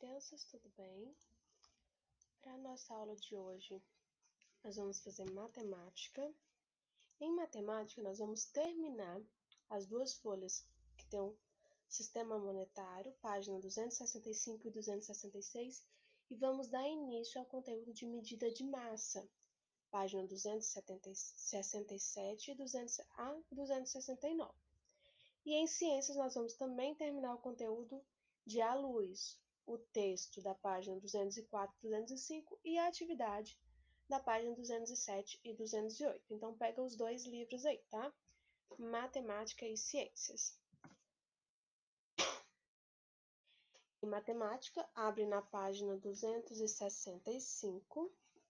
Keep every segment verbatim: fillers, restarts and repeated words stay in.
crianças, tudo bem? Para a nossa aula de hoje, nós vamos fazer matemática. Em matemática, nós vamos terminar as duas folhas que tem o sistema monetário, página duzentos e sessenta e cinco e duzentos e sessenta e seis, e vamos dar início ao conteúdo de medida de massa, página duzentos e sessenta e sete e duzentos a duzentos e sessenta e nove. E em ciências, nós vamos também terminar o conteúdo de a luz, o texto da página duzentos e quatro e duzentos e cinco e a atividade da página duzentos e sete e duzentos e oito. Então, pega os dois livros aí, tá? Matemática e Ciências. Em matemática, abre na página duzentos e sessenta e cinco.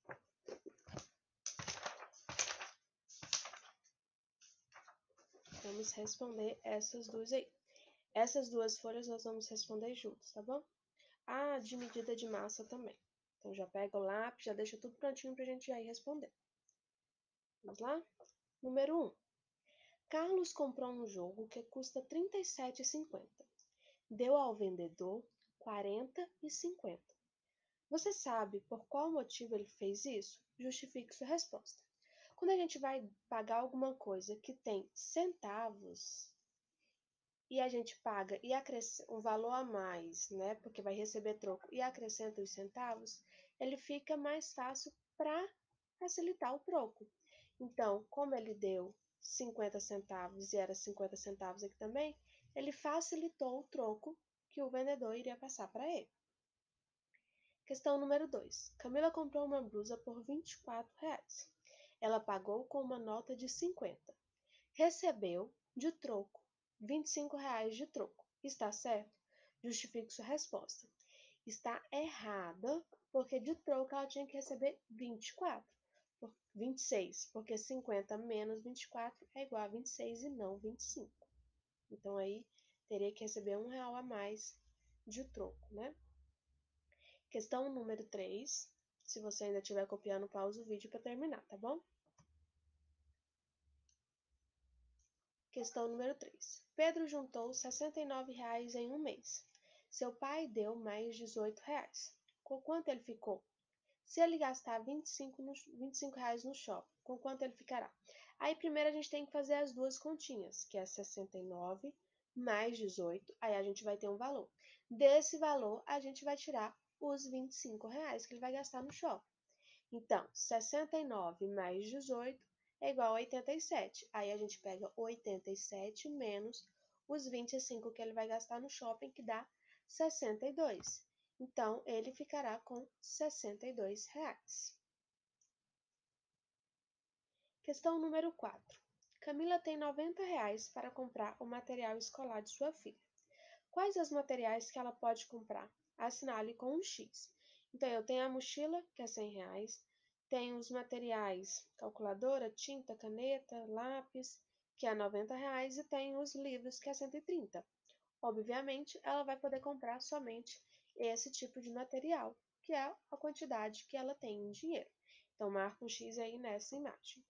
Vamos responder essas duas aí. Essas duas folhas nós vamos responder juntos, tá bom? Ah, de medida de massa também. Então, já pega o lápis, já deixa tudo prontinho pra gente já ir responder. Vamos lá? Número um. Carlos comprou um jogo que custa trinta e sete reais e cinquenta centavos. Deu ao vendedor quarenta reais e cinquenta centavos. Você sabe por qual motivo ele fez isso? Justifique sua resposta. Quando a gente vai pagar alguma coisa que tem centavos e a gente paga e acrescenta um valor a mais, né? Porque vai receber troco e acrescenta os centavos, ele fica mais fácil para facilitar o troco. Então, como ele deu cinquenta centavos e era cinquenta centavos aqui também, ele facilitou o troco que o vendedor iria passar para ele. Questão número dois. Camila comprou uma blusa por vinte e quatro reais. Ela pagou com uma nota de cinquenta. Recebeu, de troco, vinte e cinco reais de troco. Está certo? Justifique sua resposta. Está errada, porque de troco ela tinha que receber vinte e quatro. vinte e seis, porque cinquenta menos vinte e quatro é igual a vinte e seis e não vinte e cinco. Então, aí, teria que receber um real a mais de troco, né? Questão número três. Se você ainda estiver copiando, pausa o vídeo para terminar, tá bom? Questão número três. Pedro juntou sessenta e nove reais em um mês. Seu pai deu mais dezoito reais. Com quanto ele ficou? Se ele gastar vinte e cinco, no, vinte e cinco reais no shopping, com quanto ele ficará? Aí primeiro a gente tem que fazer as duas continhas, que é sessenta e nove mais dezoito, aí a gente vai ter um valor. Desse valor, a gente vai tirar os vinte e cinco reais que ele vai gastar no shopping. Então, sessenta e nove mais dezoito é igual a oitenta e sete. Aí a gente pega oitenta e sete menos os vinte e cinco que ele vai gastar no shopping, que dá sessenta e dois. Então, ele ficará com sessenta e dois reais. Questão número quatro. Camila tem noventa reais para comprar o material escolar de sua filha. Quais os materiais que ela pode comprar? Assinale com um X. Então, eu tenho a mochila, que é cem reais. Tenho os materiais, calculadora, tinta, caneta, lápis, que é noventa reais. E tenho os livros, que é cento e trinta. Obviamente, ela vai poder comprar somente esse tipo de material, que é a quantidade que ela tem em dinheiro. Então, marca um X aí nessa imagem.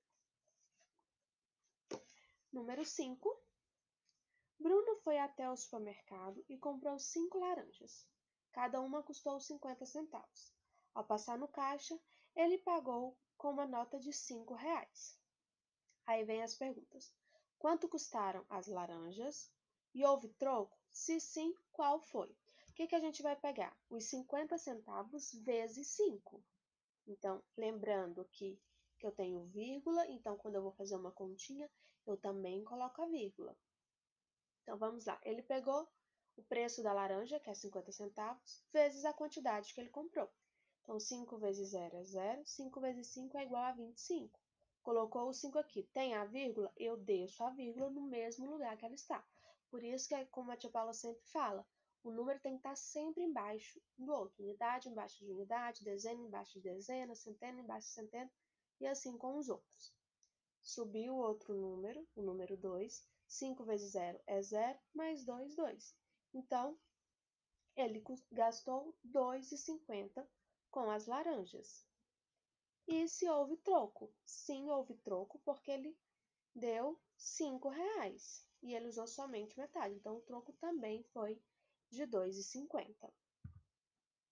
Número cinco. Bruno foi até o supermercado e comprou cinco laranjas. Cada uma custou cinquenta centavos. Ao passar no caixa, ele pagou com uma nota de cinco reais. Aí vem as perguntas. Quanto custaram as laranjas? E houve troco? Se sim, qual foi? O que, que a gente vai pegar? Os cinquenta centavos vezes cinco. Então, lembrando que, que eu tenho vírgula, então quando eu vou fazer uma continha, eu também coloco a vírgula. Então, vamos lá. Ele pegou o preço da laranja, que é cinquenta centavos, vezes a quantidade que ele comprou. Então, cinco vezes zero é zero, cinco vezes cinco é igual a vinte e cinco. Colocou o cinco aqui. Tem a vírgula? Eu deixo a vírgula no mesmo lugar que ela está. Por isso que, como a tia Paula sempre fala, o número tem que estar sempre embaixo do outro. Unidade embaixo de unidade, dezena embaixo de dezena, centena embaixo de centena, e assim com os outros. Subiu o outro número, o número dois. cinco vezes zero é zero, mais dois, dois. Então, ele gastou dois reais e cinquenta centavos com as laranjas. E se houve troco? Sim, houve troco, porque ele deu cinco reais. E ele usou somente metade. Então, o troco também foi de dois reais e cinquenta centavos.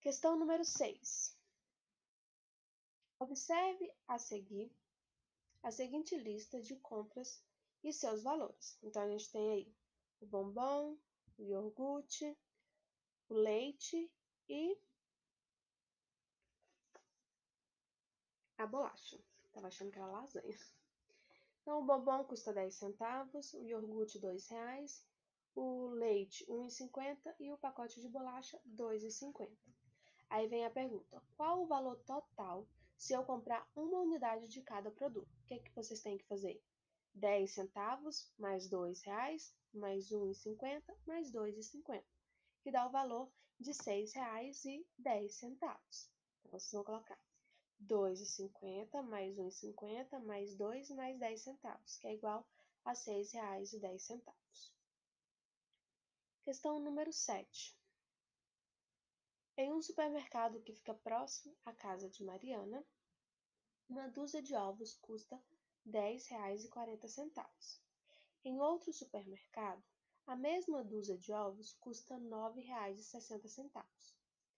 Questão número seis. Observe a seguir a seguinte lista de compras e seus valores. Então, a gente tem aí o bombom, o iogurte, o leite e a bolacha. Tava achando que era lasanha. Então, o bombom custa dez centavos, o iogurte dois reais, o leite um real e cinquenta centavos e o pacote de bolacha dois reais e cinquenta centavos. Aí vem a pergunta: qual o valor total se eu comprar uma unidade de cada produto? O que, é que vocês têm que fazer? dez centavos mais dois reais mais um real e cinquenta centavos mais dois reais e cinquenta centavos, que dá o valor de seis reais e dez centavos. Então, vocês vão colocar dois reais e cinquenta centavos mais um real e cinquenta centavos mais dois mais dez centavos, que é igual a seis reais e dez centavos. Questão número sete. Em um supermercado que fica próximo à casa de Mariana, uma dúzia de ovos custa dez reais e quarenta centavos. Em outro supermercado, a mesma dúzia de ovos custa nove reais e sessenta centavos.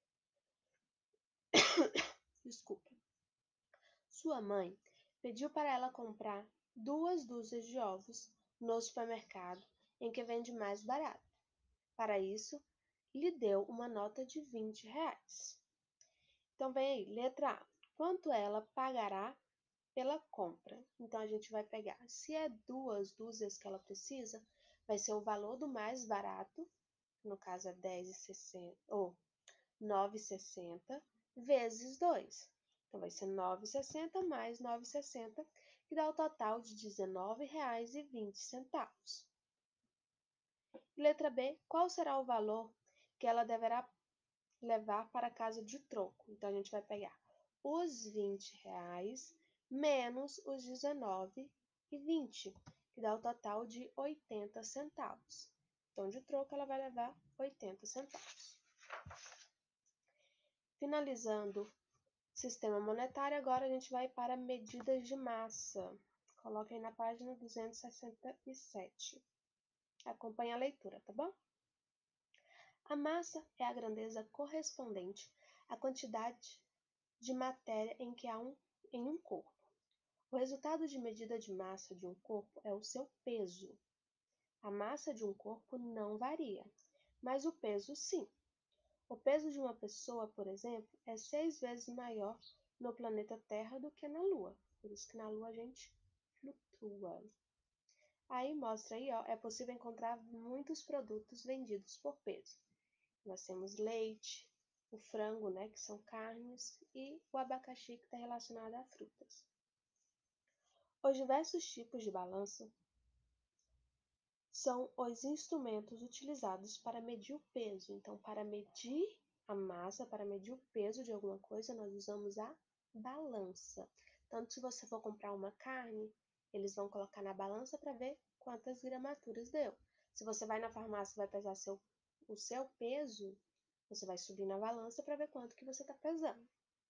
Desculpa. Sua mãe pediu para ela comprar duas dúzias de ovos no supermercado em que vende mais barato. Para isso, lhe deu uma nota de vinte reais. Então, vem aí, letra A. Quanto ela pagará pela compra? Então, a gente vai pegar, se é duas dúzias que ela precisa, vai ser o valor do mais barato, no caso é dez reais e sessenta centavos, ou nove reais e sessenta centavos, vezes dois. Então, vai ser nove reais e sessenta centavos mais nove reais e sessenta centavos, que dá o total de dezenove reais e vinte centavos. Letra B, qual será o valor que ela deverá levar para a casa de troco? Então, a gente vai pegar os vinte reais menos os dezenove e vinte, que dá o total de oitenta centavos. Então, de troco, ela vai levar oitenta centavos. Finalizando o sistema monetário, agora a gente vai para medidas de massa. Coloca aí na página duzentos e sessenta e sete. Acompanhe a leitura, tá bom? A massa é a grandeza correspondente à quantidade de matéria em que há um, em um corpo. O resultado de medida de massa de um corpo é o seu peso. A massa de um corpo não varia, mas o peso sim. O peso de uma pessoa, por exemplo, é seis vezes maior no planeta Terra do que na Lua. Por isso que na Lua a gente flutua. Aí mostra aí, ó, é possível encontrar muitos produtos vendidos por peso. Nós temos leite, o frango, né, que são carnes, e o abacaxi, que está relacionado a frutas. Os diversos tipos de balança são os instrumentos utilizados para medir o peso. Então, para medir a massa, para medir o peso de alguma coisa, nós usamos a balança. Tanto se você for comprar uma carne, eles vão colocar na balança para ver quantas gramaturas deu. Se você vai na farmácia e vai pesar seu, o seu peso, você vai subir na balança para ver quanto que você está pesando.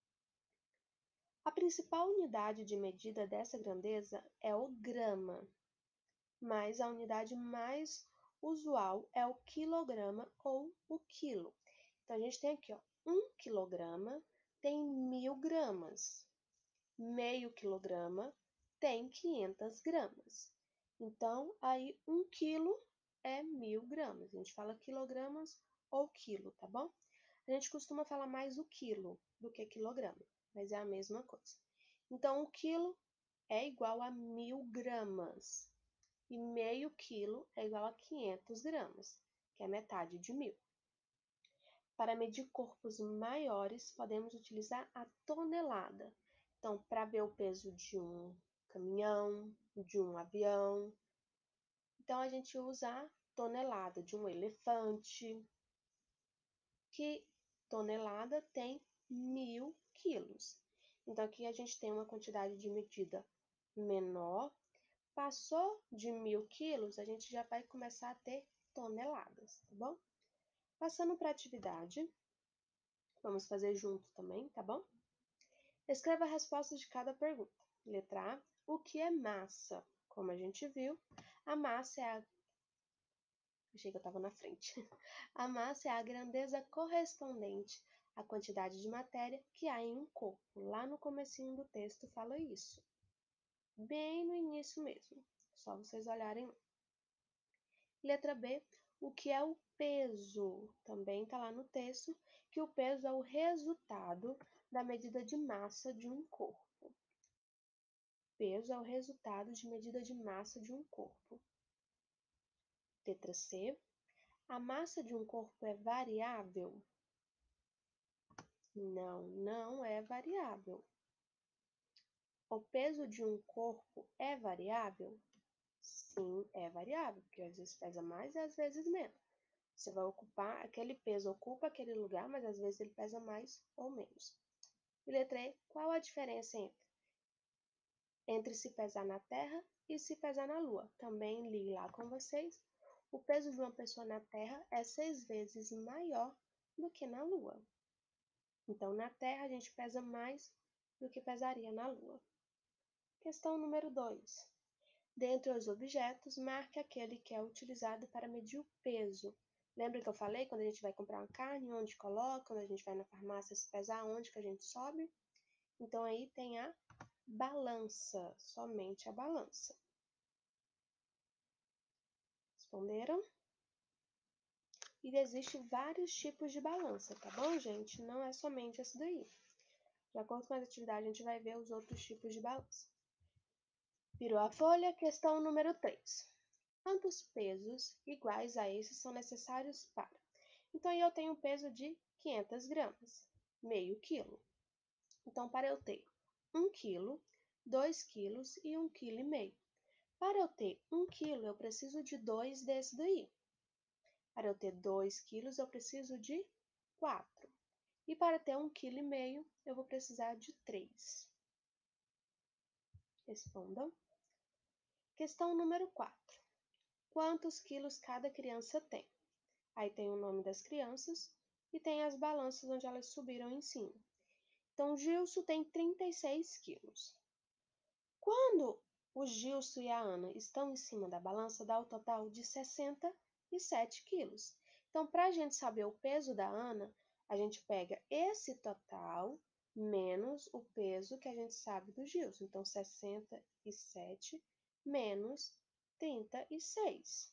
A principal unidade de medida dessa grandeza é o grama, mas a unidade mais usual é o quilograma ou o quilo. Então, a gente tem aqui, ó, um quilograma tem mil gramas, meio quilograma tem quinhentas gramas. Então, aí um quilo é mil gramas. A gente fala quilogramas ou quilo, tá bom? A gente costuma falar mais o quilo do que quilograma, mas é a mesma coisa. Então, o quilo é igual a mil gramas e meio quilo é igual a quinhentas gramas, que é metade de mil. Para medir corpos maiores, podemos utilizar a tonelada. Então, para ver o peso de um caminhão, de um avião, então a gente usa a tonelada de um elefante, que tonelada tem mil quilos. Então, aqui a gente tem uma quantidade de medida menor. Passou de mil quilos, a gente já vai começar a ter toneladas, tá bom? Passando para a atividade, vamos fazer junto também, tá bom? Escreva a resposta de cada pergunta. Letra A, o que é massa? Como a gente viu, a massa é a... Achei que eu estava na frente. A massa é a grandeza correspondente a quantidade de matéria que há em um corpo. Lá no comecinho do texto fala isso. Bem no início mesmo. Só vocês olharem. Letra B, o que é o peso? Também está lá no texto que o peso é o resultado da medida de massa de um corpo. Peso é o resultado de medida de massa de um corpo. Letra C, a massa de um corpo é variável? Não, não é variável. O peso de um corpo é variável? Sim, é variável, porque às vezes pesa mais e às vezes menos. Você vai ocupar, aquele peso ocupa aquele lugar, mas às vezes ele pesa mais ou menos. E letra E, qual a diferença entre, entre se pesar na Terra e se pesar na Lua? Também li lá com vocês. O peso de uma pessoa na Terra é seis vezes maior do que na Lua. Então, na Terra, a gente pesa mais do que pesaria na Lua. Questão número dois. Dentre os objetos, marque aquele que é utilizado para medir o peso. Lembra que eu falei quando a gente vai comprar uma carne, onde coloca, quando a gente vai na farmácia se pesar, onde que a gente sobe? Então, aí tem a balança, somente a balança. Responderam? E existem vários tipos de balança, tá bom, gente? Não é somente esse daí. De acordo com as atividades, a gente vai ver os outros tipos de balança. Virou a folha, questão número três. Quantos pesos iguais a esses são necessários para? Então, aí eu tenho um peso de quinhentas gramas, meio quilo. Então, para eu ter um quilo, dois quilos e um quilo e meio. Para eu ter um quilo, eu preciso de dois desse daí. Para eu ter dois quilos, eu preciso de quatro. E para ter um quilo e meio, eu vou precisar de três. Respondam. Questão número quatro. Quantos quilos cada criança tem? Aí tem o nome das crianças e tem as balanças onde elas subiram em cima. Então, Gilson tem trinta e seis quilos. Quando o Gilson e a Ana estão em cima da balança, dá o total de sessenta e sete quilos. Então, para a gente saber o peso da Ana, a gente pega esse total menos o peso que a gente sabe do Gilson. Então, sessenta e sete menos trinta e seis.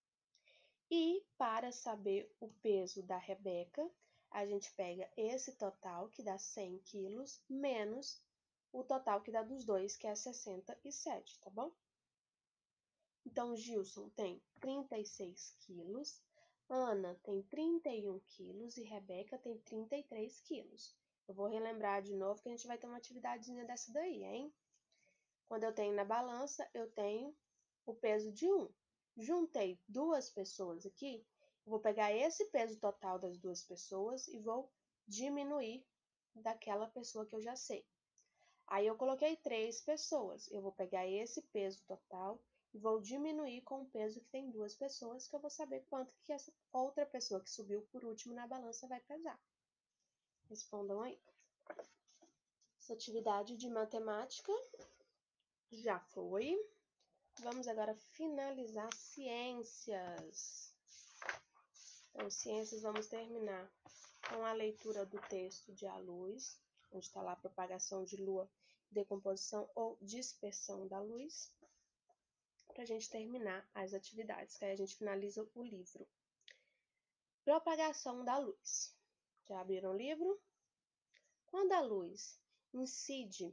E para saber o peso da Rebeca, a gente pega esse total, que dá cem quilos, menos o total que dá dos dois, que é sessenta e sete, tá bom? Então, Gilson tem trinta e seis quilos, Ana tem trinta e um quilos e Rebeca tem trinta e três quilos. Eu vou relembrar de novo que a gente vai ter uma atividadezinha dessa daí, hein? Quando eu tenho na balança, eu tenho o peso de um. Juntei duas pessoas aqui, eu vou pegar esse peso total das duas pessoas e vou diminuir daquela pessoa que eu já sei. Aí eu coloquei três pessoas, eu vou pegar esse peso total e vou diminuir com o peso que tem duas pessoas, que eu vou saber quanto que essa outra pessoa que subiu por último na balança vai pesar. Respondam aí. Essa atividade de matemática já foi. Vamos agora finalizar ciências. Então, ciências, vamos terminar com a leitura do texto de A Luz, onde está lá a propagação de lua, decomposição ou dispersão da luz, para a gente terminar as atividades, que aí a gente finaliza o livro. Propagação da luz. Já abriram o livro? Quando a luz incide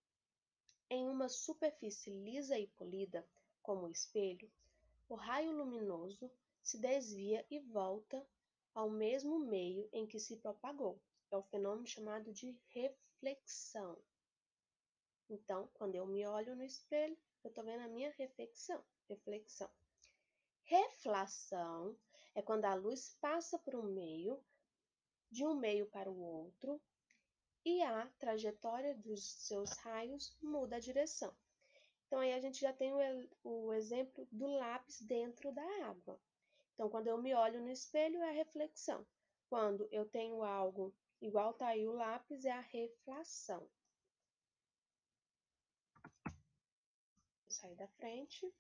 em uma superfície lisa e polida, como o espelho, o raio luminoso se desvia e volta ao mesmo meio em que se propagou. É o fenômeno chamado de reflexão. Então, quando eu me olho no espelho, eu estou vendo a minha reflexão. reflexão. Reflação é quando a luz passa por um meio, de um meio para o outro, e a trajetória dos seus raios muda a direção. Então, aí a gente já tem o, o exemplo do lápis dentro da água. Então, quando eu me olho no espelho, é a reflexão. Quando eu tenho algo igual tá aí o lápis, é a reflação. Vou sair da frente.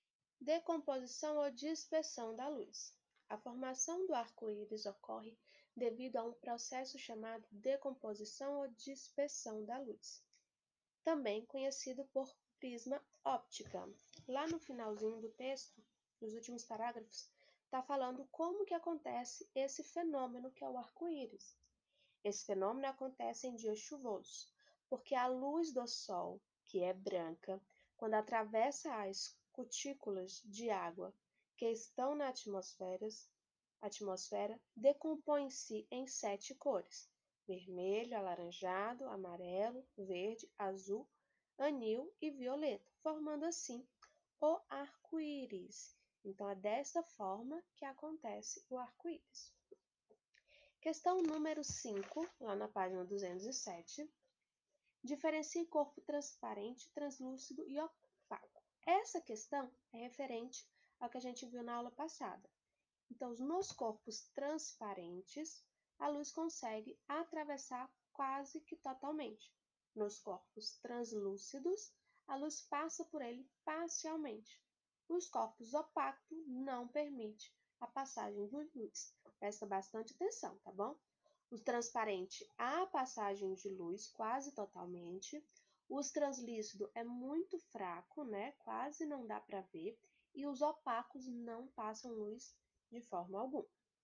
Decomposição ou dispersão da luz. A formação do arco-íris ocorre devido a um processo chamado decomposição ou dispersão da luz, também conhecido por prisma óptica. Lá no finalzinho do texto, nos últimos parágrafos, está falando como que acontece esse fenômeno que é o arco-íris. Esse fenômeno acontece em dias chuvosos, porque a luz do sol, que é branca, quando atravessa as cutículas de água que estão na atmosfera, atmosfera decompõe-se em sete cores: vermelho, alaranjado, amarelo, verde, azul, anil e violeta, formando assim o arco-íris. Então, é desta forma que acontece o arco-íris. Questão número cinco, lá na página duzentos e sete. Diferencie corpo transparente, translúcido e opaco. Essa questão é referente ao que a gente viu na aula passada. Então, nos corpos transparentes, a luz consegue atravessar quase que totalmente. Nos corpos translúcidos, a luz passa por ele parcialmente. Os corpos opacos não permite a passagem de luz. Presta bastante atenção, tá bom? Os transparentes, há passagem de luz quase totalmente. Os translúcidos é muito fraco, né? Quase não dá para ver. E os opacos não passam luz de forma alguma.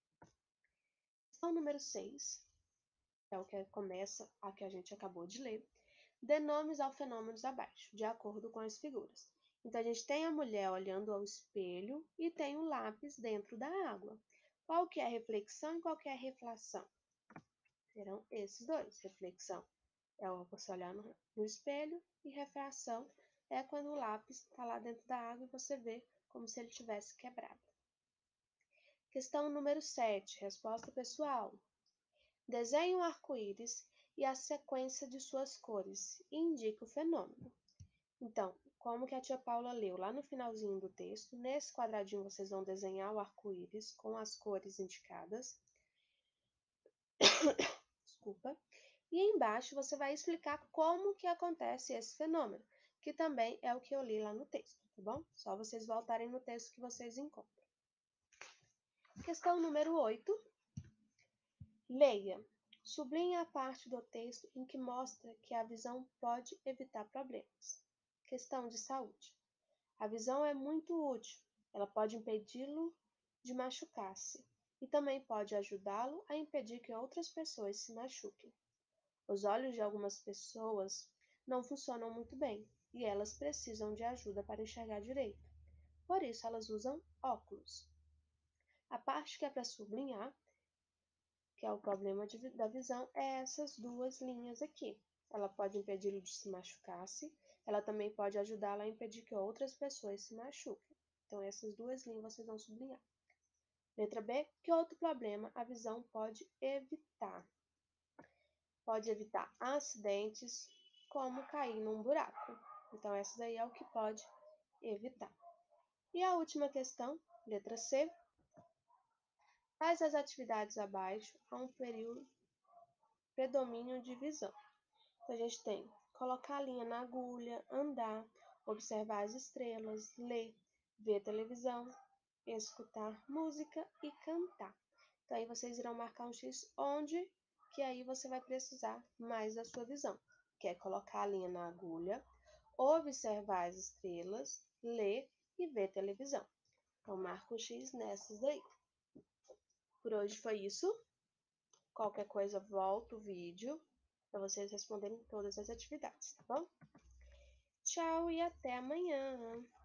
Questão número seis, é o que começa a que a gente acabou de ler. Dê nomes aos fenômenos abaixo, de acordo com as figuras. Então, a gente tem a mulher olhando ao espelho e tem o lápis dentro da água. Qual que é a reflexão e qual que é a reflação? Serão esses dois. Reflexão é você olhar no, no espelho e refração é quando o lápis está lá dentro da água e você vê como se ele tivesse quebrado. Questão número sete, resposta pessoal. Desenhe um arco-íris e a sequência de suas cores e indique o fenômeno. Então, como que a tia Paula leu lá no finalzinho do texto, nesse quadradinho vocês vão desenhar o arco-íris com as cores indicadas. Desculpa. E embaixo você vai explicar como que acontece esse fenômeno, que também é o que eu li lá no texto, tá bom? Só vocês voltarem no texto que vocês encontram. Questão número oito. Leia. Sublinhe a parte do texto em que mostra que a visão pode evitar problemas. Questão de saúde. A visão é muito útil. Ela pode impedi-lo de machucar-se e também pode ajudá-lo a impedir que outras pessoas se machuquem. Os olhos de algumas pessoas não funcionam muito bem e elas precisam de ajuda para enxergar direito. Por isso, elas usam óculos. A parte que é para sublinhar, que é o problema de, da visão, é essas duas linhas aqui. Ela pode impedi-lo de se machucar-se, ela também pode ajudá-la a impedir que outras pessoas se machuquem. Então, essas duas linhas vocês vão sublinhar. Letra B, que outro problema a visão pode evitar? Pode evitar acidentes, como cair num buraco. Então, essa daí é o que pode evitar. E a última questão, letra C. Quais as atividades abaixo há um período predomínio de visão? Então, a gente tem colocar a linha na agulha, andar, observar as estrelas, ler, ver televisão, escutar música e cantar. Então, aí vocês irão marcar um X onde que aí você vai precisar mais da sua visão, que é colocar a linha na agulha, observar as estrelas, ler e ver televisão. Então, marca um X nessas daí. Por hoje foi isso. Qualquer coisa, volta o vídeo para vocês responderem todas as atividades, tá bom? Tchau e até amanhã!